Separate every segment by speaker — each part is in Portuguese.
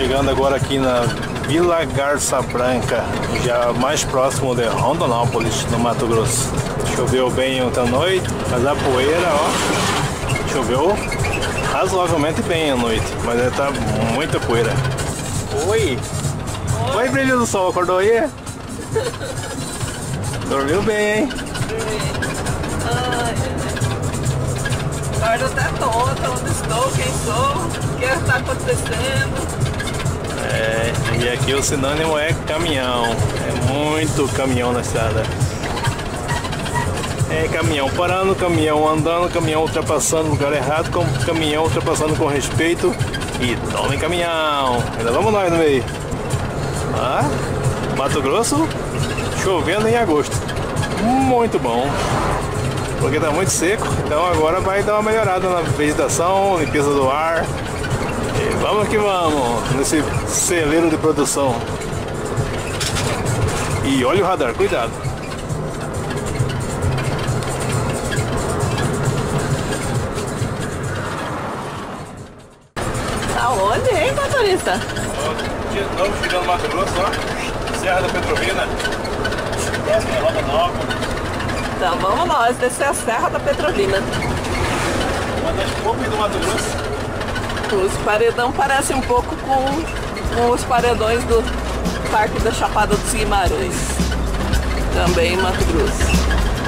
Speaker 1: Chegando agora aqui na Vila Garça Branca, já mais próximo de Rondonópolis, no Mato Grosso. Choveu bem ontem à noite, mas a poeira, ó, choveu razoavelmente bem à noite, mas tá muita poeira. Oi! Oi, brilho do sol, acordou aí? Dormiu bem, hein?
Speaker 2: Acordo até tonta, onde estou, quem sou, o que está acontecendo.
Speaker 1: E aqui o sinônimo é caminhão, é muito caminhão na estrada. É caminhão parando, caminhão andando, caminhão ultrapassando no lugar errado, caminhão ultrapassando com respeito e tome caminhão. Ainda vamos nós no meio. Mato Grosso, chovendo em agosto. Muito bom, porque tá muito seco, então agora vai dar uma melhorada na vegetação, limpeza do ar. E vamos que vamos, nesse celeiro de produção. E olha o radar, cuidado.
Speaker 2: Aonde, hein, motorista?
Speaker 1: De novo chegando Mato Grosso, ó. Serra da Petrovina. Próximo é Rondonópolis.
Speaker 2: Então vamos nós descer a Serra da Petrovina.
Speaker 1: Uma das poucas do Mato Grosso.
Speaker 2: Os paredão parecem um pouco com os paredões do Parque da Chapada dos Guimarães, também em Mato Grosso.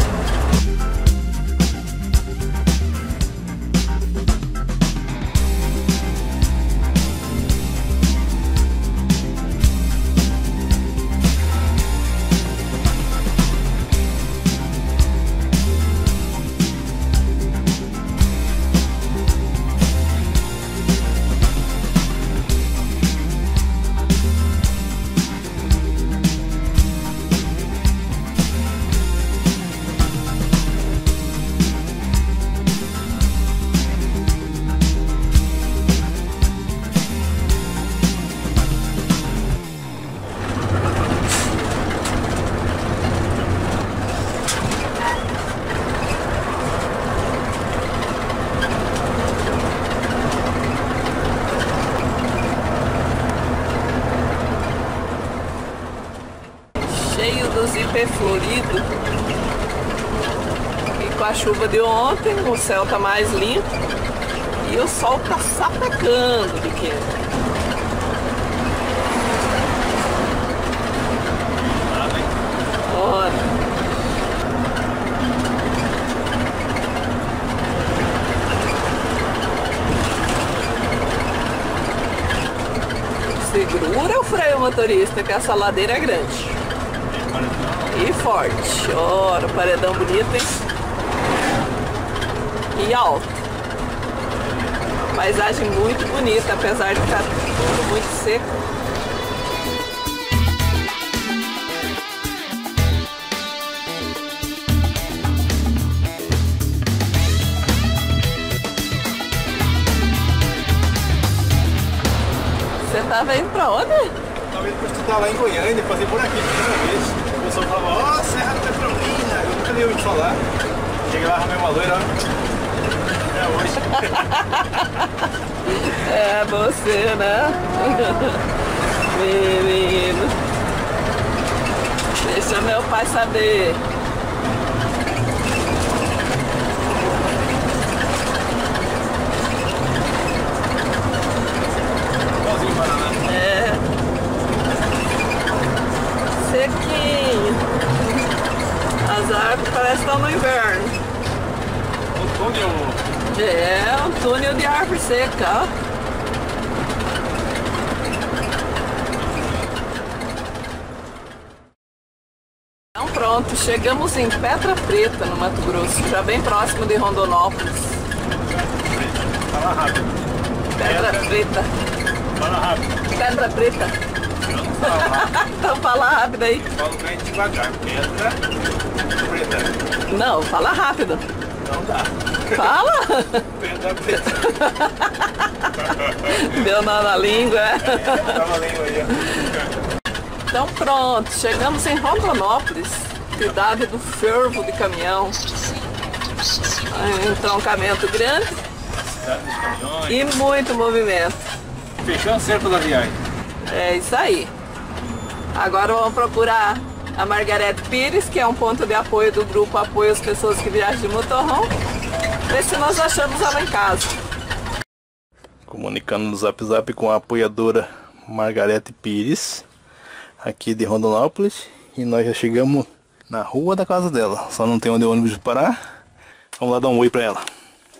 Speaker 2: Cheio dos ipê florido. E com a chuva de ontem, o céu tá mais limpo e o sol tá sapecando de quente. Olha. Segura o freio, motorista, que essa ladeira é grande. E forte. Ora, paredão bonito, hein? E alto. Paisagem muito bonita, apesar de estar tudo muito seco. Você tava indo pra onde?
Speaker 1: Tava indo pra estudar lá em Goiânia, passei por aqui a primeira vez. O pessoal falava, ó, Serra da Petrovina, eu nunca nem ouvi falar. Cheguei lá, arrumei uma loira, ó. É hoje.
Speaker 2: É você, né? Menino. Deixa meu pai saber.
Speaker 1: Igualzinho Paraná.
Speaker 2: É. Sequinho. As árvores parecem que estão no inverno.
Speaker 1: O túnel.
Speaker 2: É, um túnel de árvore seca, ó. Então pronto, chegamos em Pedra Preta, no Mato Grosso, já bem próximo de Rondonópolis.
Speaker 1: Fala rápido.
Speaker 2: Pedra Preta.
Speaker 1: Fala rápido.
Speaker 2: Pedra Preta.
Speaker 1: Eu não falo rápido.
Speaker 2: Então fala rápido aí.
Speaker 1: Falo bem devagar. Pedra Preta.
Speaker 2: Não, fala rápido.
Speaker 1: Não dá.
Speaker 2: Fala!
Speaker 1: Pedra Preta.
Speaker 2: Deu nó na língua, é?
Speaker 1: Tava a língua aí, ó.
Speaker 2: Então pronto, chegamos em Rondonópolis, cidade do fervo de caminhão. Um entroncamento grande
Speaker 1: Cidade dos caminhões.
Speaker 2: e muito movimento.
Speaker 1: Fechando o cerco da viagem.
Speaker 2: É isso aí. Agora vamos procurar a Margarete Pires, que é um ponto de apoio do grupo Apoio às Pessoas que Viajam de Motorhome. Ver se nós achamos ela em casa.
Speaker 1: Comunicando no Zap Zap com a apoiadora Margarete Pires, aqui de Rondonópolis. E nós já chegamos na rua da casa dela. Só não tem onde o ônibus parar. Vamos lá dar um oi pra ela.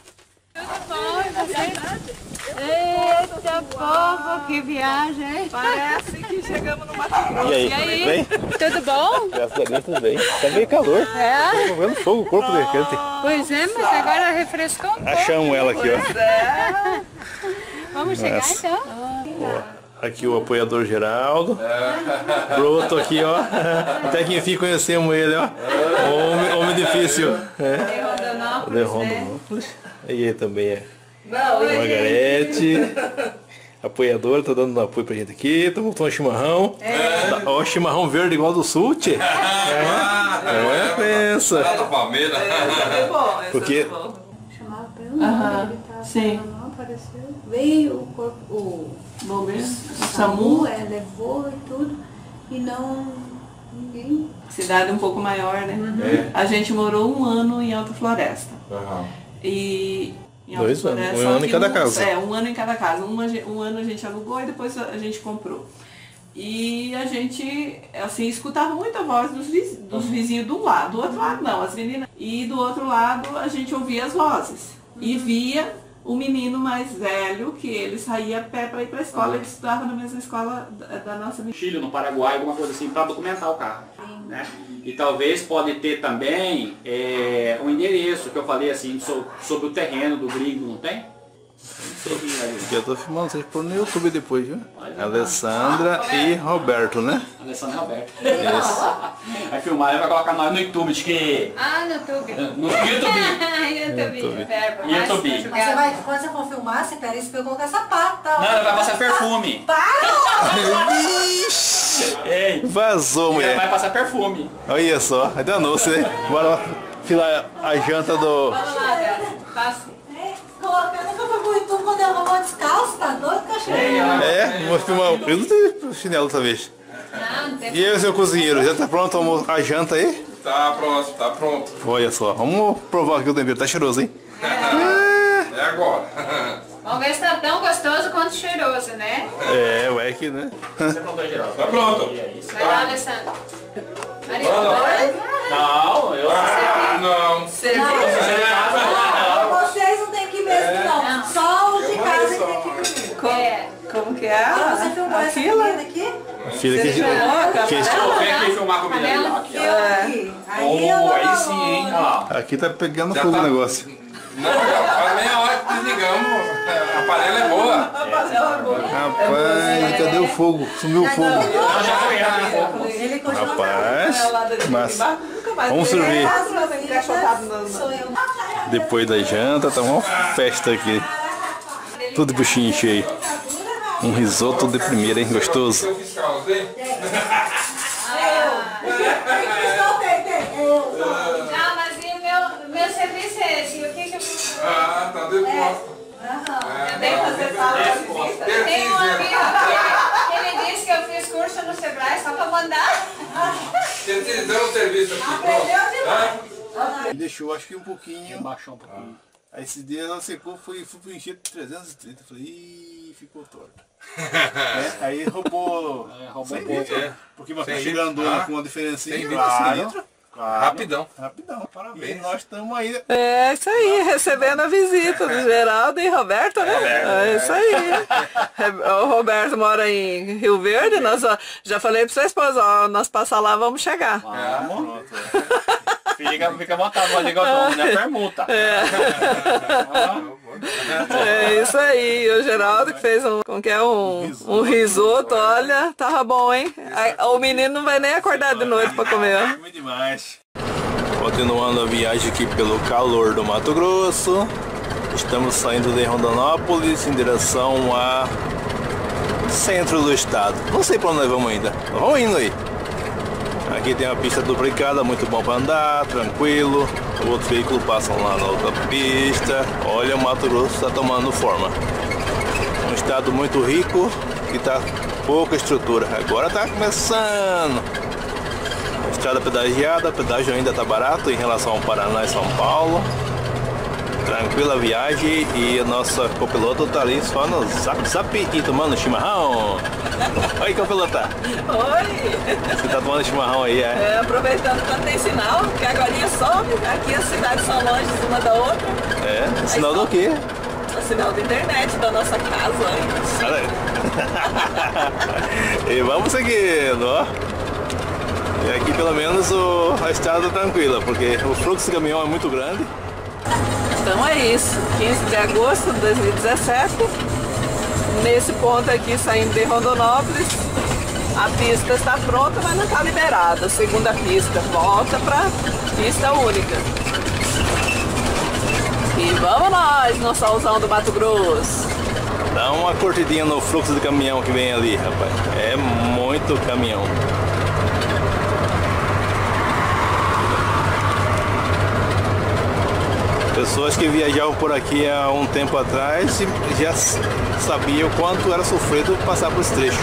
Speaker 3: Eita, povo, que viagem, hein?
Speaker 2: Parece que chegamos no Mato Grosso.
Speaker 1: E aí, bem?
Speaker 3: Tudo bom?
Speaker 1: Graças a Deus, tudo bem. Tá meio calor.
Speaker 3: É?
Speaker 1: Tô vendo fogo, o corpo dele quente.
Speaker 3: Pois é, mas agora refrescou um pouco.
Speaker 1: Achamos ela aqui, ó.
Speaker 2: É.
Speaker 3: Vamos chegar
Speaker 1: Nossa.
Speaker 3: então?
Speaker 1: Ó, aqui o apoiador Geraldo. Broto aqui, ó. Até que enfim conhecemos ele, ó. Homem difícil. É. De Rondonópolis. E ele também é. Margarete. Apoiadora, tá dando apoio pra gente aqui. Tá voltando chimarrão. Ó, chimarrão verde igual do sul, tchê. É, pensa.
Speaker 4: Palmeiras.
Speaker 2: É bom,
Speaker 1: Porque-
Speaker 5: Chamava pelo nome, ele tava
Speaker 2: sim.
Speaker 5: não apareceu. Veio o corpo, o
Speaker 2: SAMU,
Speaker 5: levou e tudo, e não ninguém.
Speaker 2: cidade um pouco maior, né? A gente morou 1 ano em Alta Floresta. E em Alta
Speaker 1: 2 anos,
Speaker 2: Floresta,
Speaker 1: um ano em
Speaker 2: que
Speaker 1: cada casa.
Speaker 2: É, 1 ano em cada casa. Um ano a gente alugou e depois a gente comprou. E a gente, assim, escutava muito a voz dos vizinhos do lado. Do outro lado não, as meninas. E do outro lado a gente ouvia as vozes. E via o menino mais velho, que ele saía a pé para ir para a escola. Ele estudava na mesma escola da nossa menina.
Speaker 6: Chile, no Paraguai, alguma coisa assim, para documentar o carro. Né? E talvez pode ter também um endereço, que eu falei assim, sobre o terreno do gringo, não tem?
Speaker 1: Eu tô filmando, vocês pôr no YouTube depois, viu? Alessandra e Roberto, né?
Speaker 6: Alessandro e Roberto.
Speaker 1: Isso.
Speaker 6: Vai filmar e vai colocar nós no YouTube, de que...
Speaker 3: Ah, no YouTube.
Speaker 6: No YouTube.
Speaker 3: YouTube. Verbo.
Speaker 6: YouTube.
Speaker 3: Mas
Speaker 7: Mas você vai, quando você for filmar, você pega isso pra eu colocar sapato, tá?
Speaker 6: Não, vai passar perfume. Ei,
Speaker 1: Vazou,
Speaker 6: vai
Speaker 1: mulher.
Speaker 6: passar perfume.
Speaker 1: Olha só, aí danou-se, né? Bora lá filar a janta do...
Speaker 3: Passa.
Speaker 7: Colocando que eu fui pro YouTube quando eu vou descalço, tá doido que eu achei.
Speaker 1: É, vou filmar. Eu não tenho chinelo dessa vez.
Speaker 3: Não, não tem.
Speaker 1: E aí, seu cozinheiro, já tá pronto a janta aí?
Speaker 4: Tá pronto, tá pronto.
Speaker 1: Olha só, vamos provar aqui o tempero, tá cheiroso, hein?
Speaker 4: É agora.
Speaker 3: Vamos ver se tá tão gostoso quanto cheiroso, né?
Speaker 1: É, vai que, né?
Speaker 6: Você pronto, Geraldo?
Speaker 4: Tá pronto.
Speaker 3: Vai lá, Alessandro. Maria,
Speaker 6: Não, eu...
Speaker 4: Ah, não.
Speaker 7: Vocês não tem que ir mesmo, não. Só os de casa que tem que ir.
Speaker 2: Como que é?
Speaker 7: Ah, você filmou essa
Speaker 2: fila?
Speaker 7: menina aqui?
Speaker 1: Filha que...
Speaker 6: Vem aqui filmar comigo ali, ó. Aqui, ó.
Speaker 7: Aqui. Aí eu
Speaker 6: Aí sim, hein? Ó.
Speaker 1: Aqui tá pegando
Speaker 4: Já
Speaker 1: fogo
Speaker 4: tá-
Speaker 1: o negócio.
Speaker 4: Não, faz meia hora que desligamos. A panela é boa.
Speaker 1: Rapaz, cadê o fogo? Sumiu o fogo.
Speaker 6: Já foi, já foi.
Speaker 7: Ele continua.
Speaker 1: Rapaz, mas vamos servir.
Speaker 7: Sou eu.
Speaker 1: Depois da janta, tá uma festa aqui. Tudo buchinho cheio. Um risoto de primeira, hein? Gostoso.
Speaker 4: Seu fiscal, tem?
Speaker 3: Ah, mas e o meu serviço é esse? O que que eu fiz?
Speaker 4: Ah, tá de costa.
Speaker 3: Eu tenho que fazer sala de visita. Eu tenho um amigo que me disse que eu fiz curso no Sebrae só pra mandar.
Speaker 4: Você te deu um serviço aqui,
Speaker 1: Me deixou, acho que um pouquinho.
Speaker 6: Baixou um pouquinho.
Speaker 1: Aí esse dia ela secou, fui encher de 330. Falei, ih, ficou torta. Aí roubou.
Speaker 6: Roubou
Speaker 1: 100
Speaker 6: um pouco.
Speaker 1: litros, porque uma
Speaker 4: 100
Speaker 1: caixa
Speaker 4: litros.
Speaker 1: grandona
Speaker 4: Ah,
Speaker 1: com uma diferencinha.
Speaker 4: 100 litros, 100
Speaker 1: Claro,
Speaker 4: litros.
Speaker 1: claro.
Speaker 4: Rapidão.
Speaker 1: Rapidão.
Speaker 4: Parabéns.
Speaker 1: E nós estamos aí.
Speaker 2: É isso aí, recebendo a visita do Geraldo e Roberto, né? É isso aí. O Roberto mora em Rio Verde, nós já falei pra sua esposa, ó, nós passar lá, vamos chegar.
Speaker 6: Vamos. Fica à vontade, pode ligar o tom, não é permuta.
Speaker 2: É isso aí, o Geraldo que fez um risoto, olha, tava bom, hein? O menino não vai nem acordar de noite pra comer.
Speaker 1: Muito demais. Continuando a viagem aqui pelo calor do Mato Grosso. Estamos saindo de Rondonópolis em direção a centro do estado. Não sei para onde nós vamos ainda. Vamos indo aí. Aqui tem uma pista duplicada, muito bom para andar, tranquilo. O outro veículo passa lá na outra pista. Olha, o Mato Grosso está tomando forma. Um estado muito rico que está pouca estrutura. Agora tá começando. Estrada pedagiada, pedágio ainda tá barato em relação ao Paraná e São Paulo. Tranquila a viagem e a nossa copiloto tá ali só no zap e tomando chimarrão. Oi, copilota.
Speaker 2: Oi!
Speaker 1: Você tá tomando chimarrão aí,
Speaker 2: É, aproveitando quando tem sinal, que agora sobe, aqui as cidades são longe uma da outra.
Speaker 1: É? Sinal do quê?
Speaker 2: O sinal da internet da nossa casa.
Speaker 1: Olha aí. E vamos seguindo, ó. E aqui pelo menos a estrada tá tranquila, porque o fluxo de caminhão é muito grande.
Speaker 2: Então é isso, 15 de agosto de 2017, nesse ponto aqui saindo de Rondonópolis, a pista está pronta, mas não está liberada. A segunda pista volta para pista única. E vamos nós no solzão do Mato Grosso.
Speaker 1: Dá uma curtidinha no fluxo de caminhão que vem ali, rapaz. É muito caminhão. Pessoas que viajavam por aqui há um tempo atrás já sabiam o quanto era sofrido passar por esse trecho.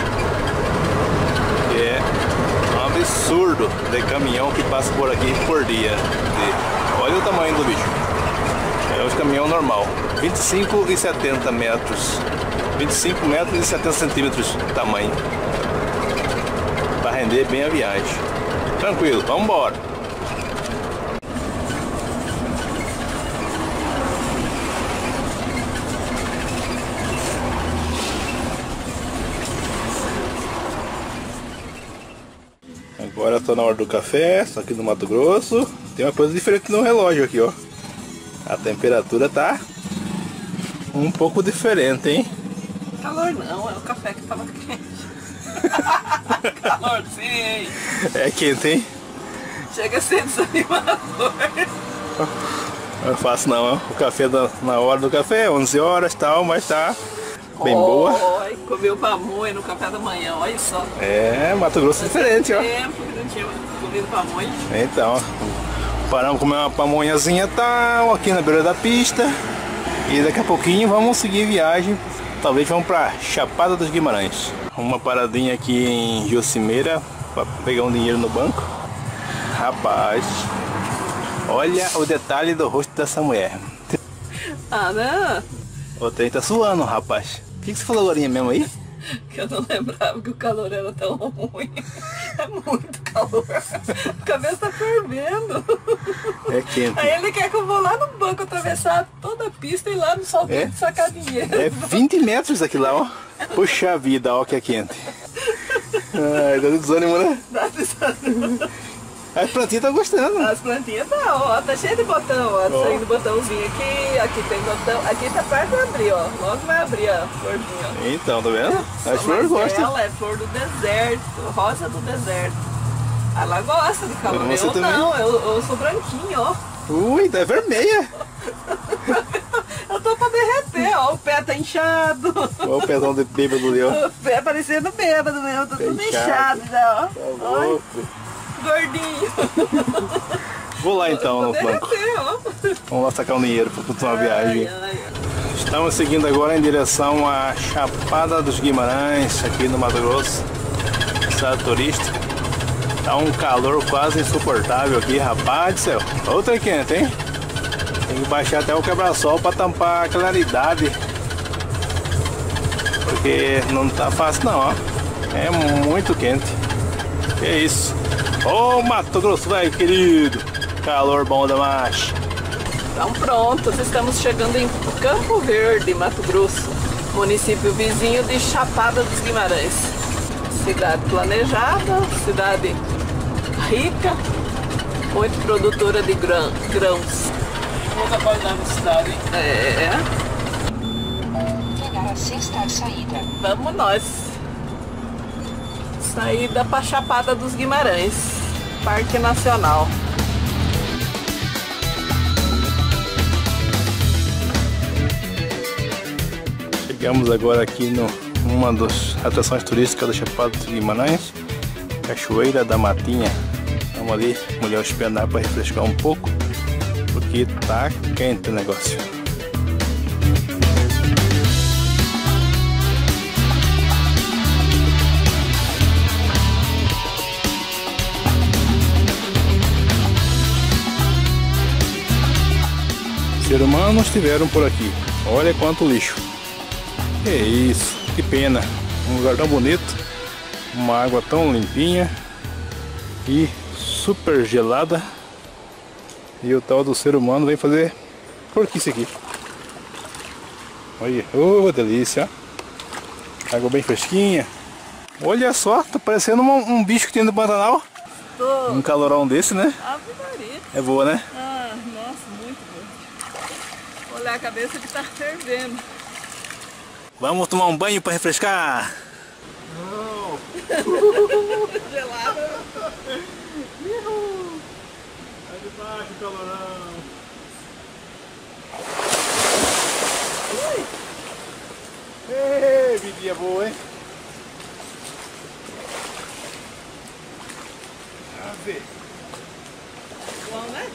Speaker 1: É um absurdo de caminhão que passa por aqui por dia. E olha o tamanho do bicho. É um caminhão normal. 25 e 70 metros. 25 metros e 70 centímetros de tamanho. Para render bem a viagem. Tranquilo, vamos embora. Agora estou na hora do café, estou aqui no Mato Grosso. Tem uma coisa diferente no relógio aqui, ó. A temperatura tá um pouco diferente, hein?
Speaker 2: Calor não, é o café que tava quente. Calor sim!
Speaker 1: É quente, hein?
Speaker 2: Chega a ser desanimador.
Speaker 1: Não é fácil não, ó. O café na hora do café, 11 horas e tal, mas tá bem boa.
Speaker 2: Oi, comeu pamonha no café da manhã, olha só.
Speaker 1: É, Mato Grosso é diferente, ó.
Speaker 2: Tempo que não tinha comido pamonha.
Speaker 1: Então, paramos comer uma pamonhazinha tal, aqui na beira da pista. E daqui a pouquinho vamos seguir viagem. Talvez vamos pra Chapada dos Guimarães. Uma paradinha aqui em Josimeira para pegar um dinheiro no banco. Rapaz, olha o detalhe do rosto dessa mulher.
Speaker 2: Ah, não?
Speaker 1: O trem tá suando, rapaz. O que você falou agora mesmo aí?
Speaker 2: Que eu não lembrava que o calor era tão ruim. É muito calor. A cabeça tá fervendo.
Speaker 1: É quente.
Speaker 2: Aí ele quer que eu vou lá no banco atravessar toda a pista e ir lá no sol quente sacar dinheiro.
Speaker 1: É 20 metros aqui lá, ó. Puxa vida, ó que é quente. Ai, dá desânimo, né?
Speaker 2: Dá desânimo.
Speaker 1: As plantinhas estão gostando.
Speaker 2: As plantinhas tá, ó, tá cheio de botão, ó, saindo botãozinho aqui tem botão, aqui tá perto de abrir, ó, logo vai abrir a florzinha, ó.
Speaker 1: Então, tá vendo? As flores gostam.
Speaker 2: Ela é flor do deserto, rosa do deserto. Ela gosta de calor,
Speaker 1: Você
Speaker 2: eu
Speaker 1: também?
Speaker 2: não, eu sou branquinho, ó.
Speaker 1: Ui, tá vermelha.
Speaker 2: Eu tô pra derreter, ó, o pé tá inchado.
Speaker 1: Olha o pezão de bêbado ali, ó.
Speaker 2: O pé parecendo bêbado mesmo, tô tudo
Speaker 1: Inchado.
Speaker 2: inchado já, ó.
Speaker 1: Tá
Speaker 2: Olha,
Speaker 1: louco.
Speaker 2: gordinho.
Speaker 1: Vou lá então no banco.
Speaker 2: Derreter, ó.
Speaker 1: Vamos lá sacar um dinheiro para continuar a viagem.
Speaker 2: Ai, ai.
Speaker 1: Estamos seguindo agora em direção à Chapada dos Guimarães, aqui no Mato Grosso, estado turístico. Tá um calor quase insuportável aqui, rapaz do céu. Outra quente, hein? Tem que baixar até o quebra-sol para tampar a claridade. Porque não tá fácil não, ó. É muito quente. Que isso? Ô Mato Grosso, velho, querido. Calor bom da marcha.
Speaker 2: Então prontos, estamos chegando em Campo Verde, Mato Grosso, município vizinho de Chapada dos Guimarães. Cidade planejada, cidade rica, muito produtora de grãos. Muita qualidade da cidade, hein? É.
Speaker 8: Pegar a sexta saída.
Speaker 2: Vamos nós. Saída para Chapada dos Guimarães, Parque Nacional.
Speaker 1: Chegamos agora aqui numa das atrações turísticas da Chapada dos Guimarães, Cachoeira da Matinha. Vamos ali molhar os pés na água para refrescar um pouco, porque tá quente o negócio. Seres humanos estiveram por aqui. Olha quanto lixo. Que isso, que pena. Um lugar tão bonito, uma água tão limpinha e super gelada. E o tal do ser humano vem fazer porquice aqui. Olha, oh, delícia. Água bem fresquinha. Olha só, tá parecendo um bicho que tem no Pantanal. Um calorão desse, né?
Speaker 2: Ave Maria.
Speaker 1: É boa, né?
Speaker 2: Ah, nossa, muito bom. Olha a cabeça que tá fervendo.
Speaker 1: Vamos tomar um banho para refrescar.
Speaker 2: Não. Gelado.
Speaker 1: Aí de baixo o calorão. Ei, vidinha boa, hein? Ave.
Speaker 2: Bom, né?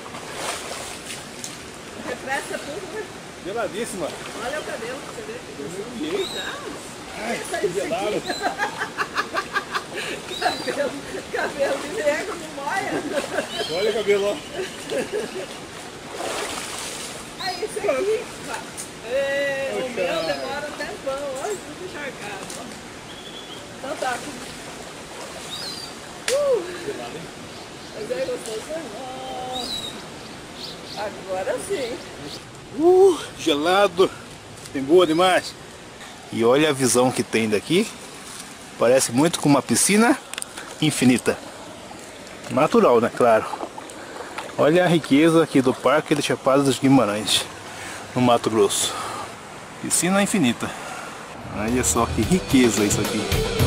Speaker 2: Refresca tudo, né?
Speaker 1: Geladíssima.
Speaker 2: Olha o cabelo, você vê?
Speaker 1: Ai, que gelado.
Speaker 2: Cabelo de negro não moia.
Speaker 1: Olha o cabelo, ó.
Speaker 2: Aí, isso aqui. O meu demora um tempão, olha, tudo encharcado. Ó. Então tá.
Speaker 1: Gelado, hein?
Speaker 2: Mas é gostoso, não. Agora sim.
Speaker 1: Gelado. Tem boa demais. E olha a visão que tem daqui. Parece muito com uma piscina infinita. Natural, né? Claro. Olha a riqueza aqui do Parque de Chapada dos Guimarães, no Mato Grosso. Piscina infinita. Olha só que riqueza isso aqui.